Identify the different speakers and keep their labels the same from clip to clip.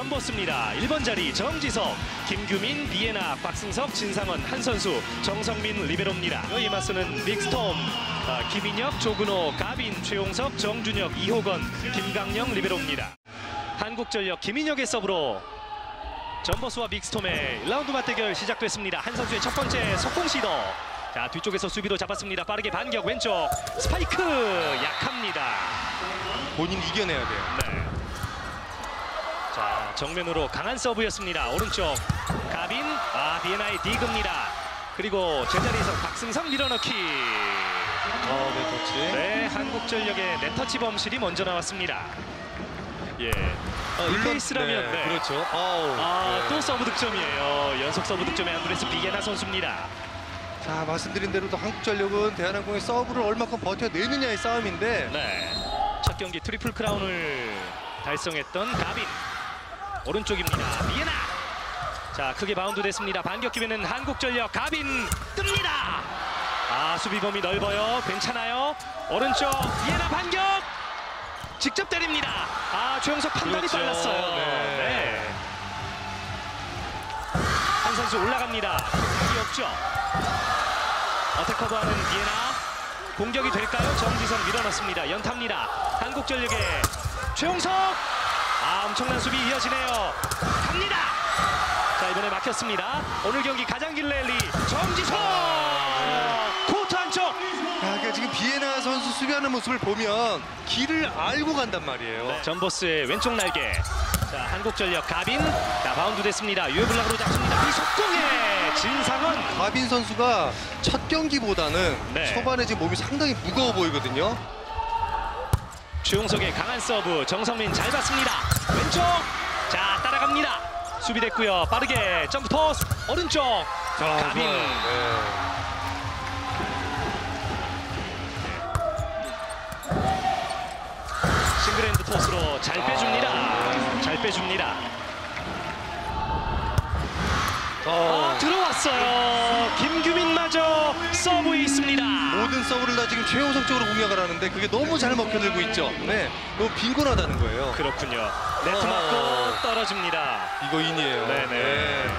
Speaker 1: 전보스입니다. 1번 자리 정지석, 김규민, 비에나, 박승석, 진상원, 한선수, 정성민 리베로입니다. 이 맞서는 빅스톰, 김인혁, 조근호, 가빈, 최용석, 정준혁, 이호건, 김강영 리베로입니다. 한국전력 김인혁의 서브로 전보스와 빅스톰의 1라운드 맞대결 시작됐습니다. 한 선수의 첫 번째 속공 시도. 자, 뒤쪽에서 수비도 잡았습니다. 빠르게 반격, 왼쪽 스파이크 약합니다.
Speaker 2: 본인 이겨내야 돼요.
Speaker 1: 네. 자, 정면으로 강한 서브였습니다. 오른쪽 가빈, 비에나의 디그입니다. 그리고 제자리에서 박승석 밀어넣기.
Speaker 2: 네터치.
Speaker 1: 네, 한국전력의 네터치 범실이 먼저 나왔습니다. 예. 이 페이스라면
Speaker 2: 네, 그렇죠.
Speaker 1: 또 서브 득점이에요. 연속 서브 득점의 안드레스 비에나 선수입니다.
Speaker 2: 자, 말씀드린 대로 한국전력은 대한항공의 서브를 얼마큼 버텨내느냐의 싸움인데,
Speaker 1: 네. 첫 경기 트리플 크라운을 달성했던 가빈. 오른쪽입니다. 비에나. 자, 크게 바운드 됐습니다. 반격 기회는 한국전력. 가빈 뜹니다. 수비 범위 넓어요. 괜찮아요. 오른쪽 비에나 반격. 직접 때립니다. 최용석 판단이
Speaker 2: 그렇죠.
Speaker 1: 빨랐어요. 네. 한 선수 올라갑니다. 각이 없죠. 어택 커버하는 비에나. 공격이 될까요? 정지석 밀어넣습니다. 연타입니다. 한국전력의 최용석. 엄청난 수비 이어지네요. 갑니다. 자, 이번에 막혔습니다. 오늘 경기 가장 긴 랠리 정지석. 코트 안쪽.
Speaker 2: 그러니까 지금 비에나 선수 수비하는 모습을 보면 길을 알고 간단 말이에요.
Speaker 1: 네. 전보스의 왼쪽 날개. 자, 한국전력 가빈. 자, 바운드 됐습니다. 유에블락으로 잡습니다. 이 속공에 진상원.
Speaker 2: 가빈 선수가 첫 경기보다는 초반에 지금 몸이 상당히 무거워 보이거든요.
Speaker 1: 최용석의 강한 서브. 정성민 잘 받습니다. 왼쪽. 자, 따라갑니다. 수비됐고요. 빠르게 점프 토스. 오른쪽. 가빈. 싱글핸드 토스로 잘 빼줍니다. 잘 빼줍니다. 들어왔어요. 김규민마저 서브에 있습니다.
Speaker 2: 모든 서브를 다 지금 최용석 쪽으로 공략을 하는데 그게 너무 잘 먹혀들고 있죠. 네, 너무 빈곤하다는 거예요.
Speaker 1: 그렇군요. 네트 맞고 떨어집니다.
Speaker 2: 이거 인이에요.
Speaker 1: 네네.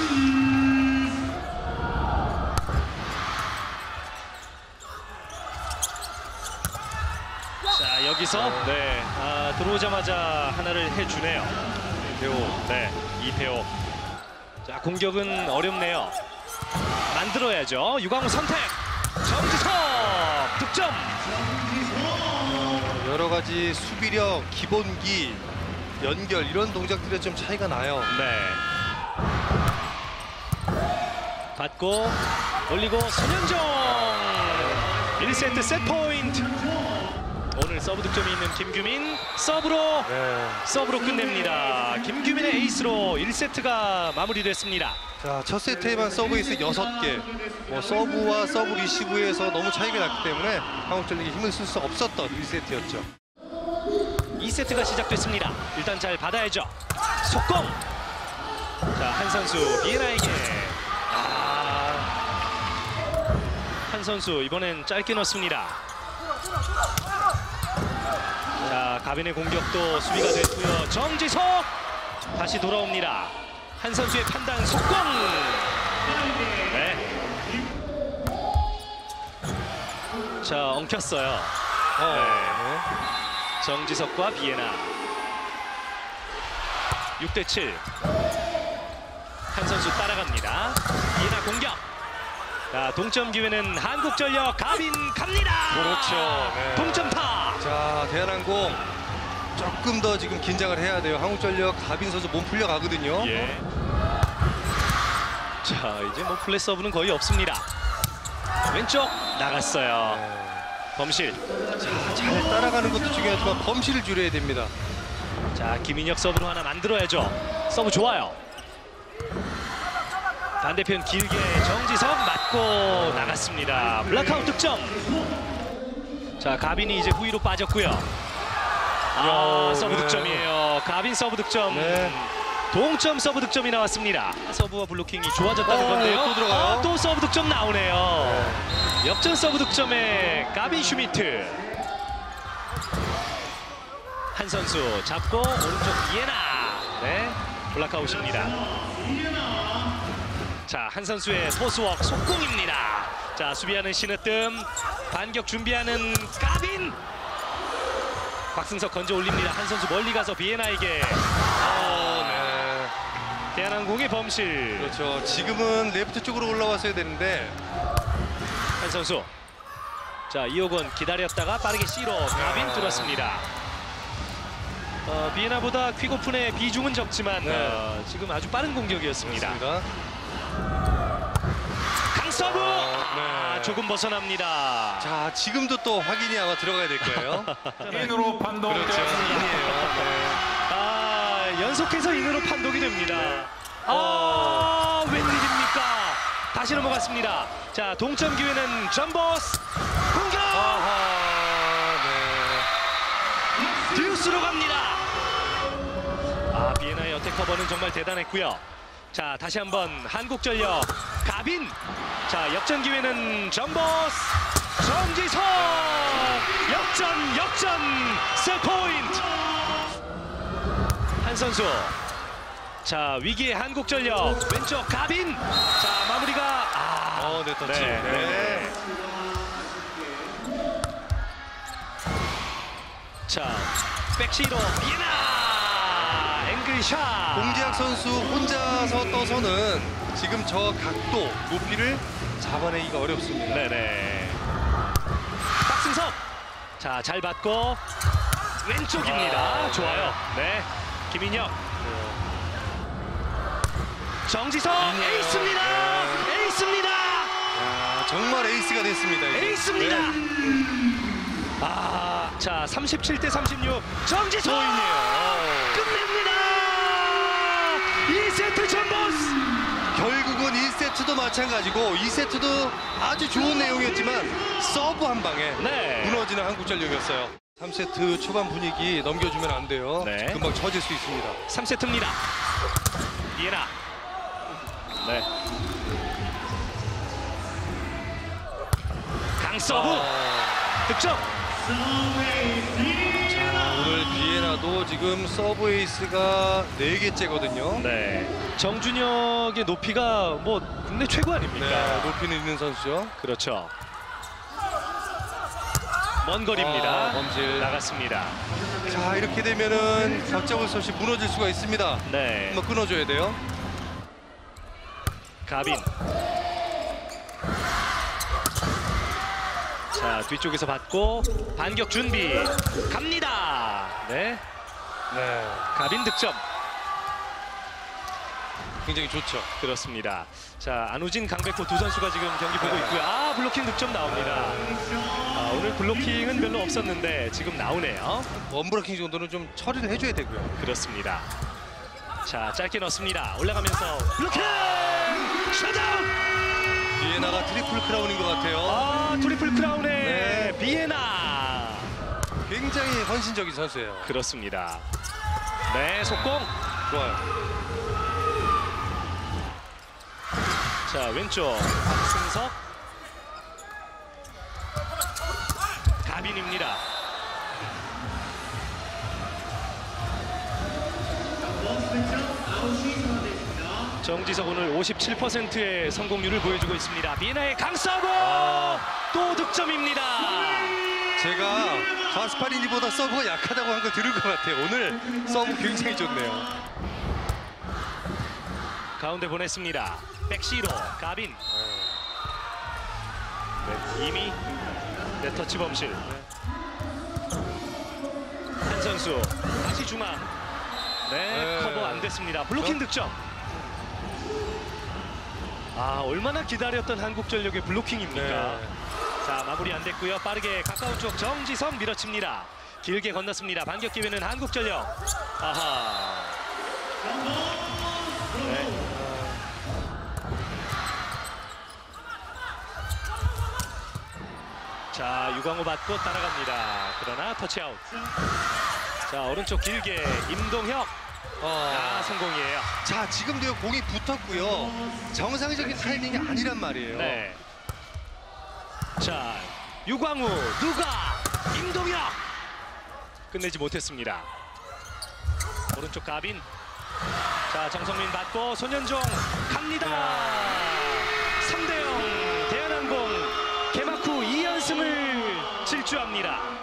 Speaker 1: 자, 여기서 들어오자마자 하나를 해주네요. 이태호. 네, 이태호. 자, 공격은 어렵네요. 만들어야죠. 유광우 선택. 정지석 득점.
Speaker 2: 여러 가지 수비력, 기본기, 연결 이런 동작들에 좀 차이가 나요.
Speaker 1: 네. 받고 올리고 손현정. 1세트 셋 포인트. 오늘 서브 득점이 있는 김규민. 서브로 끝냅니다. 김규민의 에이스로 1세트가 마무리됐습니다.
Speaker 2: 자, 첫 세트에만 서브 에이스 6개. 서브와 서브 리시브에서 너무 차이가 났기 때문에 한국전력이 힘을 쓸 수 없었던 1세트였죠.
Speaker 1: 2세트가 시작됐습니다. 일단 잘 받아야죠. 속공. 자, 한 선수 비에나에게. 한 선수 이번엔 짧게 넣습니다. 자, 가빈의 공격도 수비가 됐고요. 정지석 다시 돌아옵니다. 한 선수의 판단 속공. 네. 자, 엉켰어요. 정지석과 비에나. 6대7. 한 선수 따라갑니다. 비에나 공격. 자, 동점 기회는 한국전력. 가빈 갑니다.
Speaker 2: 그렇죠. 네.
Speaker 1: 동점타.
Speaker 2: 자, 대한항공 조금 더 지금 긴장을 해야 돼요. 한국전력 가빈 선수 몸 풀려가거든요.
Speaker 1: 예. 자, 이제 플랫 서브는 거의 없습니다. 왼쪽 나갔어요. 범실.
Speaker 2: 자, 잘 따라가는 것도 중요하지만 범실을 줄여야 됩니다.
Speaker 1: 자, 김인혁 서브로 하나 만들어야죠. 서브 좋아요. 반대편 길게 정지석 맞고 나갔습니다. 블락아웃 득점. 자, 가빈이 이제 후위로 빠졌고요. 서브 득점이에요. 가빈 서브 득점. 동점 서브 득점이 나왔습니다. 서브와 블로킹이 좋아졌다는 건데요.
Speaker 2: 또 들어가요.
Speaker 1: 또 서브 득점 나오네요. 역전 서브 득점에 가빈 슈미트. 한 선수 잡고 오른쪽 비에나. 네, 블락아웃입니다. 자, 한 선수의 토스웍 속공입니다. 자, 수비하는 신으뜸, 반격 준비하는 가빈. 박승석 건져 올립니다. 한 선수 멀리 가서 비에나에게.
Speaker 2: 네.
Speaker 1: 대한항공의 범실.
Speaker 2: 그렇죠. 지금은 레프트 쪽으로 올라왔어야 되는데
Speaker 1: 한 선수. 자, 이호건 기다렸다가 빠르게 C로 가빈 뚫었습니다. 비에나보다 퀵오픈의 비중은 적지만
Speaker 2: 네.
Speaker 1: 지금 아주 빠른 공격이었습니다.
Speaker 2: 그렇습니다.
Speaker 1: 강서부
Speaker 2: 네.
Speaker 1: 조금 벗어납니다.
Speaker 2: 자, 지금도 또 확인이 아마 들어가야 될 거예요.
Speaker 3: 인으로 판독되었습니다.
Speaker 2: 인이에요. 네.
Speaker 1: 연속해서 인으로 판독이 됩니다. 웬일입니까? 다시 넘어갔습니다. 자, 동점 기회는 점버스 공격. 듀스로 갑니다. 비에나의 어택 커버는 정말 대단했고요. 자, 다시 한번 한국전력 가빈. 자, 역전 기회는 점버스 정지석. 역전 세 포인트. 한 선수. 자, 위기의 한국전력 왼쪽 가빈. 자, 마무리가
Speaker 2: 네, 터치.
Speaker 1: 네.
Speaker 2: 네.
Speaker 1: 자, 백시로 비에나 앵글샷.
Speaker 2: 공지학 선수 혼자서 떠서는 지금 저 각도, 높이를 잡아내기가 어렵습니다.
Speaker 1: 네네. 박승석. 자, 잘 받고 왼쪽입니다. 좋아요. 네. 김인혁. 정지석 에이스입니다. 에이스입니다.
Speaker 2: 정말 에이스가 됐습니다. 이제.
Speaker 1: 에이스입니다.
Speaker 2: 네.
Speaker 1: 자, 37대 36 정지석 끝냅니다. 2세트 점버스.
Speaker 2: 결국은 1세트도 마찬가지고 2세트도 아주 좋은 내용이었지만 서브 한 방에
Speaker 1: 네.
Speaker 2: 무너지는 한국전력이었어요. 3세트 초반 분위기 넘겨주면 안 돼요.
Speaker 1: 네.
Speaker 2: 금방 처질 수 있습니다.
Speaker 1: 3세트입니다. 비에나. 네. 강서부 득점.
Speaker 2: 오늘 비에나도 지금 서브 에이스가 4개째거든요.
Speaker 1: 네. 정준혁의 높이가 뭐 국내 최고 아닙니까?
Speaker 2: 네, 높이는 있는 선수죠.
Speaker 1: 그렇죠. 먼 거리입니다.
Speaker 2: 범실.
Speaker 1: 나갔습니다.
Speaker 2: 자, 이렇게 되면은 걷잡을 수 없이 무너질 수가 있습니다.
Speaker 1: 네.
Speaker 2: 한번 끊어줘야 돼요.
Speaker 1: 가빈. 자, 뒤쪽에서 받고 반격 준비 갑니다. 네.
Speaker 2: 네,
Speaker 1: 가빈 득점.
Speaker 2: 굉장히 좋죠.
Speaker 1: 그렇습니다. 자, 안우진, 강백호 두 선수가 지금 경기 보고 있고요. 블로킹 득점 나옵니다. 오늘 블로킹은 별로 없었는데 지금 나오네요.
Speaker 2: 원브로킹 정도는 좀 처리를 해줘야 되고요.
Speaker 1: 그렇습니다. 자, 짧게 넣습니다. 올라가면서 블로킹! 셧아웃!
Speaker 2: 비에나가 트리플 크라운인 것 같아요.
Speaker 1: 트리플 크라운의
Speaker 2: 네.
Speaker 1: 비에나.
Speaker 2: 굉장히 헌신적인 선수예요.
Speaker 1: 그렇습니다. 네, 속공.
Speaker 2: 좋아요.
Speaker 1: 자, 왼쪽 박승석. 가빈입니다. 정지석 오늘 57%의 성공률을 보여주고 있습니다. 비에나의 강서브 또 득점입니다.
Speaker 2: 제가 가스파리니보다 서브가 약하다고 한 걸 들은 것 같아요. 오늘 서브 굉장히 좋네요.
Speaker 1: 가운데 보냈습니다. 백시로 가빈. 네, 이미 네터치 범실. 한 선수 다시 중앙. 네, 커버 안 됐습니다. 블로킹 득점. 얼마나 기다렸던 한국전력의 블로킹입니까?
Speaker 2: 네.
Speaker 1: 자, 마무리 안 됐고요. 빠르게 가까운 쪽 정지성 밀어칩니다. 길게 건넜습니다. 반격 기회는 한국전력. 아하. 네. 자, 유광호 받고 따라갑니다. 그러나 터치아웃. 자, 오른쪽 길게 임동혁. 성공이에요.
Speaker 2: 자, 지금도 공이 붙었고요. 정상적인 타이밍이 아니란 말이에요.
Speaker 1: 네. 자, 유광우 누가 임동혁 끝내지 못했습니다. 오른쪽 가빈. 자, 정성민 받고 손현종 갑니다. 3대0 대한항공 개막 후 2연승을 질주합니다.